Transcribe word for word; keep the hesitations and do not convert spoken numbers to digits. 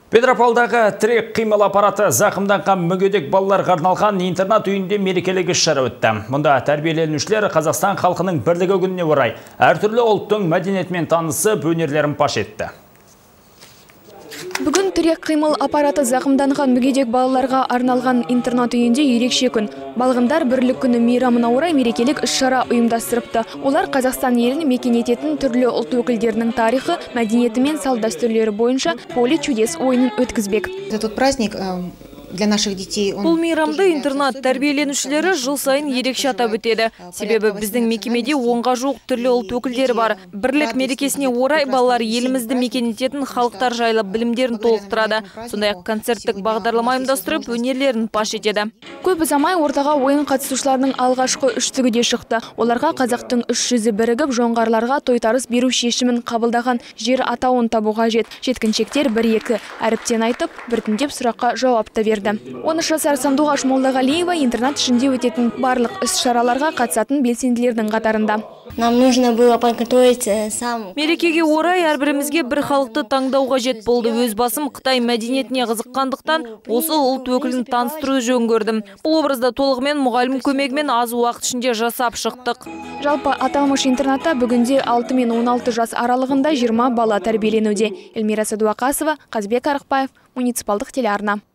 Петропавлдағы тірек қимыл аппараты зақымданған мүгедек балаларға арналған интернат үйінде мерекелік іс-шара өтті. Мұнда тәрбиеленушілер Қазақстан халқының бірлігі күніне орай әртүрлі ұлттың мәдениетімен танысып, өнерлерін паш етті. Бүгін тірек қимыл аппараты зақымданған мүгедек балаларға арналған интернат үйінде ерекше күн. Балғындар бірлік күні мейрамына орай мерекелік іс-шара ұйымдастырыпты. Олар Қазақстан елін мекен ететін түрлі ұлт өкілдерінің тарихы, мәдениеті мен салт-дәстүрлері бойынша поле чудес ойынын өткізбек. Этот праздник для наших детей. Бұл мейрамды интернат тәрбиеленушілері жыл сайын ерекше атап өтеді. Себебі біздің мекемеде онға жуық түрлі ұлт өкілдері бар. Бірлік мерекесіне орай балалар елімізді мекен ететін халықтар жайлы білімдерін толықтырады. Сондай-ақ концерттік бағдарлама ұйымдастырып, өнерлерін паш етеді. Көп ұзамай ортаға ойын қатысушыларының алғашқы үштігі де шықты. Оларға қазақтың үш жүзі бірігіп, жоңғарларға тойтарыс беру шешімін қабылдаған жер атауын табуға жет. Жеткіншектер бір-екі әріптен айтып, біртіндеп сұраққа жауап та берді. он үш жасар Сандуғаш Молдағалиева интернат ішінде өтетін барлық іс-шараларға қатысатын белсенділердің қатарында. Нам нужно было подготовить сам. Мерекеге орай әрбірімізге бір халықты таңдауға жет болды. Өз басым Қытай мәдениетіне қызыққандықтан осы ұлт өкілін таныстыру жөн көрдім. Бұл образда толығымен мұғалім көмегімен аз уақыт ішінде жасап шықтық. Жалпы аталмыш интернатта бүгінде алты мен он алты жас аралығында жиырма бала тәрбиеленуде. Эльмира Садуақасова, Қазбек Арықбаев, муниципалдық телеарна.